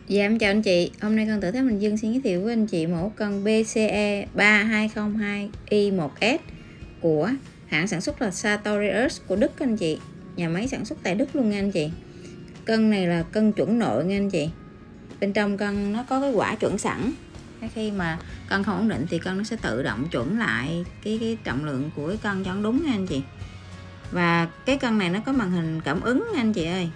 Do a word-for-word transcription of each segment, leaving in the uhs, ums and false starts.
Dạ em chào anh chị, hôm nay Cân Tự Tháp Bình Dương xin giới thiệu với anh chị mẫu cân bê xê e ba hai không hai i một S của hãng sản xuất là Sartorius của Đức anh chị. Nhà máy sản xuất tại Đức luôn nha anh chị. Cân này là cân chuẩn nội nha anh chị. Bên trong cân nó có cái quả chuẩn sẵn. Khi mà cân không ổn định thì cân nó sẽ tự động chuẩn lại cái cái trọng lượng của cái cân cho nó đúng nha anh chị. Và cái cân này nó có màn hình cảm ứng nha anh chị ơi.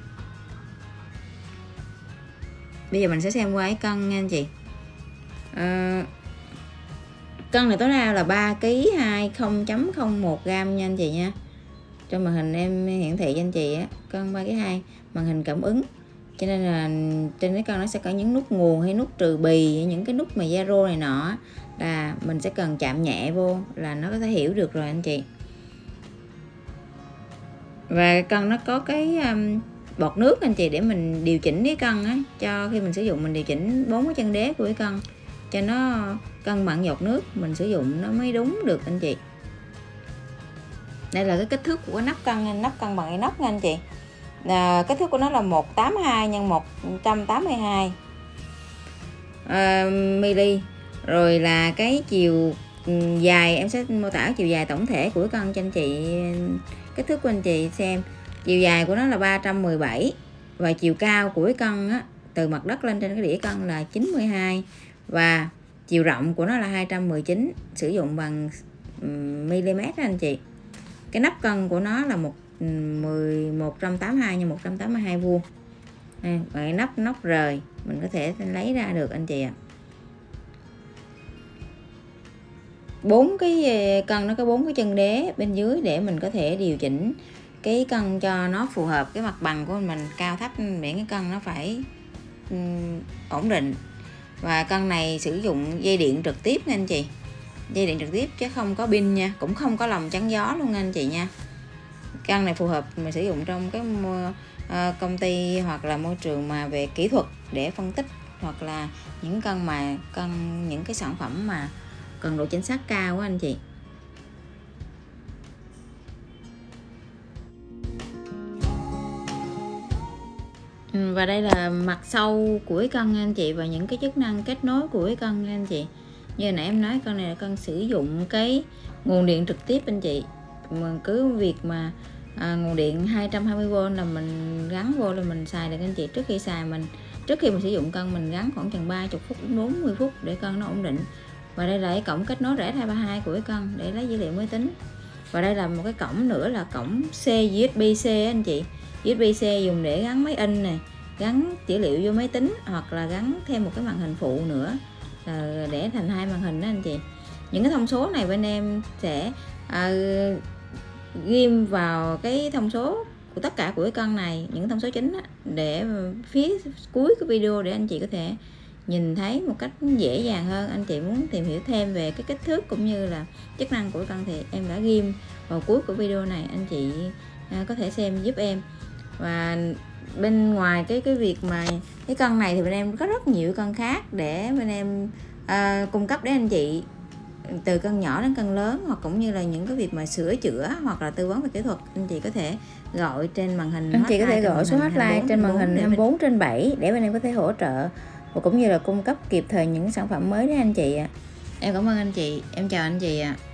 Bây giờ mình sẽ xem qua cái cân nha anh chị. à, Cân này tối đa là ba ki lô gam hai mươi phẩy không một gam nha anh chị nha. Trong màn hình em hiển thị cho anh chị á, cân ba ki lô gam hai, màn hình cảm ứng, cho nên là trên cái cân nó sẽ có những nút nguồn hay nút trừ bì, những cái nút mà zero này nọ là mình sẽ cần chạm nhẹ vô là nó có thể hiểu được rồi anh chị. Và cân nó có cái um, bọt nước anh chị để mình điều chỉnh cái cân á, cho khi mình sử dụng mình điều chỉnh bốn cái chân đế của cái cân cho nó cân bằng giọt nước, mình sử dụng nó mới đúng được anh chị. Đây là cái kích thước của cái nắp cân, nắp cân bằng inox nha anh chị. À, kích thước của nó là một trăm tám mươi hai nhân một trăm tám mươi hai à, mili. Rồi là cái chiều dài, em sẽ mô tả chiều dài tổng thể của cái cân cho anh chị, kích thước của anh chị xem. Chiều dài của nó là ba trăm mười bảy và chiều cao của cái cân á, từ mặt đất lên trên cái đĩa cân là chín mươi hai và chiều rộng của nó là hai trăm mười chín, sử dụng bằng mm anh chị. Cái nắp cân của nó là một một trăm tám mươi hai nhân một trăm tám mươi hai vuông. Và cái nắp nóc rời mình có thể lấy ra được anh chị ạ. Bốn cái cân nó có bốn cái chân đế bên dưới để mình có thể điều chỉnh cái cân cho nó phù hợp cái mặt bằng của mình, cao thấp để cái cân nó phải um, ổn định. Và cân này sử dụng dây điện trực tiếp nha anh chị, dây điện trực tiếp chứ không có pin nha, cũng không có lồng chắn gió luôn nha anh chị nha. Cân này phù hợp mình sử dụng trong cái uh, công ty hoặc là môi trường mà về kỹ thuật để phân tích, hoặc là những cân mà cân những cái sản phẩm mà cần độ chính xác cao á anh chị. Và đây là mặt sau của cái cân anh chị, và những cái chức năng kết nối của cái cân anh chị. Như nãy em nói, cân này là cân sử dụng cái nguồn điện trực tiếp anh chị. Mình cứ việc mà à, nguồn điện hai trăm hai mươi vôn là mình gắn vô là mình xài được anh chị. Trước khi xài mình trước khi mình sử dụng cân mình gắn khoảng chừng ba mươi phút đến bốn mươi phút để cân nó ổn định. Và đây là cái cổng kết nối rẽ hai ba hai của cái cân để lấy dữ liệu máy tính. Và đây là một cái cổng nữa là cổng C, u ét bê C anh chị. u ét bê C dùng để gắn máy in này, gắn dữ liệu vô máy tính, hoặc là gắn thêm một cái màn hình phụ nữa là để thành hai màn hình đó anh chị. Những cái thông số này bên em sẽ à, ghim vào cái thông số của tất cả của cái cân này, những thông số chính đó, để phía cuối cái video để anh chị có thể nhìn thấy một cách dễ dàng hơn. Anh chị muốn tìm hiểu thêm về cái kích thước cũng như là chức năng của cân thì em đã ghim vào cuối của video này, anh chị à, có thể xem giúp em. Và bên ngoài cái cái việc mà cái cân này thì bên em có rất nhiều cân khác để bên em à, cung cấp đến anh chị, từ cân nhỏ đến cân lớn, hoặc cũng như là những cái việc mà sửa chữa hoặc là tư vấn về kỹ thuật, anh chị có thể gọi trên màn hình. Anh chị có thể gọi số hotline trên màn hình hai mươi bốn trên bảy để bên em có thể hỗ trợ và cũng như là cung cấp kịp thời những sản phẩm mới đến anh chị ạ. Em cảm ơn anh chị, em chào anh chị ạ.